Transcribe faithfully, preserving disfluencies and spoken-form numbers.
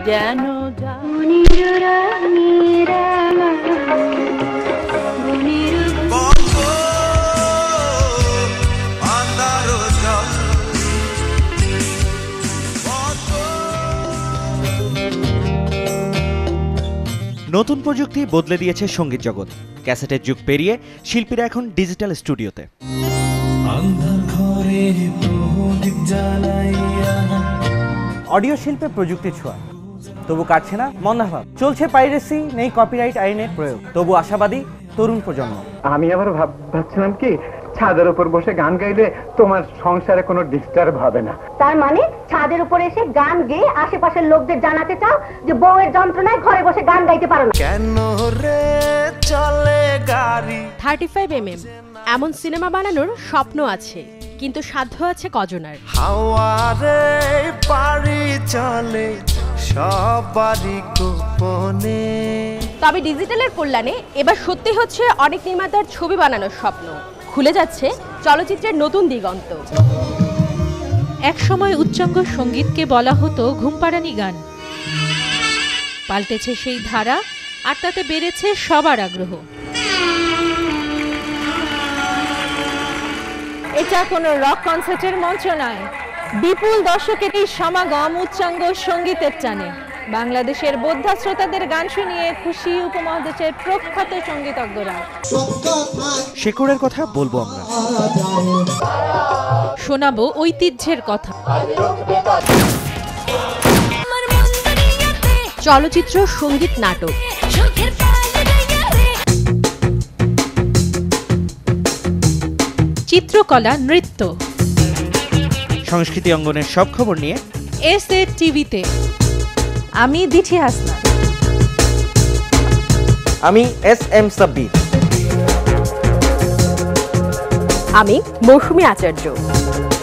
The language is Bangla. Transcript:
যেন নতুন প্রযুক্তি বদলে দিয়েছে সঙ্গীত জগৎ। ক্যাসেটের যুগ পেরিয়ে শিল্পীরা এখন ডিজিটাল স্টুডিওতে। অডিও শিল্পে প্রযুক্তির ছোঁয়া, তবু কাটছে না মন্দাভাব। চলছে পাইরেসি, নেই কপিরাইট আইনের প্রয়োগ, তবু আশাবাদী তরুণ প্রজন্ম। আমি আবার ভাবছিলাম কি, ছাদের উপর বসে গান গাইলে তোমার সংসারে কোনো ডিস্টার্ব হবে না। তার মানে ছাদের উপর এসে গান গেয়ে আশেপাশের লোকদের জানাতে চাও যে বউয়ের যন্ত্রণায় ঘরে বসে গান গাইতে পারো না। কেন রে চলে গাড়ি থার্টি ফাইভ এম এম এমন সিনেমা বানানোর স্বপ্ন আছে, কিন্তু সাধ্য আছে কজনার। হাওয়ারে পারি চলে সবারই গোপনে। তবে ডিজিটালের কল্যাণে এবার সত্যি হচ্ছে অনেক নির্মাতার ছবি বানানোর স্বপ্ন। খুলে যাচ্ছে চলচ্চিত্রের নতুন দিগন্ত। একসময় উচ্চাঙ্গ সঙ্গীতকে বলা হতো ঘুমপাড়ানি গান, পাল্টেছে সেই ধারা, আর তাতে বেড়েছে সবার আগ্রহ। এটা কোনো রক কনসার্টের মঞ্চ নয়, বিপুল দর্শকের এই সমাগম উচ্চাঙ্গ সঙ্গীতের টানে। বাংলাদেশের বোদ্ধা শ্রোতাদের গান শুনিয়ে খুশি উপমহাদেশের প্রখ্যাত সঙ্গীতজ্ঞরা। শেকড়ের কথা বলবো আমরা, শোনাবো ঐতিহ্যের কথা। চলচ্চিত্র, সঙ্গীত, নাটক, চিত্রকলা, নৃত্য, সংস্কৃতি অঙ্গনের সব খবর নিয়ে এস এ টিভিতে। আমি দিঠি হাসনা। আমি এস এম সাব্বির। আমি মৌসুমী আচার্য।